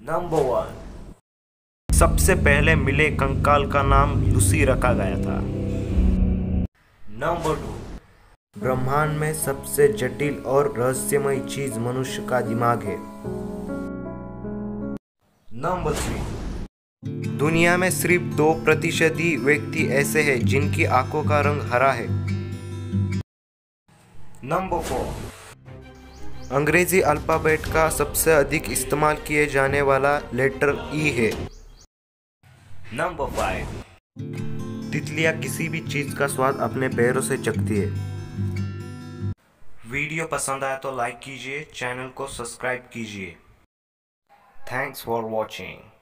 Number 1, सबसे पहले मिले कंकाल का नाम लूसी रखा गया था। नंबर 2, ब्रह्मांड में सबसे जटिल और रहस्यमय चीज मनुष्य का दिमाग है। नंबर 3, दुनिया में सिर्फ 2% ही व्यक्ति ऐसे हैं जिनकी आंखों का रंग हरा है। नंबर 4, अंग्रेजी अल्फाबेट का सबसे अधिक इस्तेमाल किए जाने वाला लेटर ई है। नंबर 5, तितलियां किसी भी चीज का स्वाद अपने पैरों से चखती है। वीडियो पसंद आया तो लाइक कीजिए, चैनल को सब्सक्राइब कीजिए। Thanks for watching.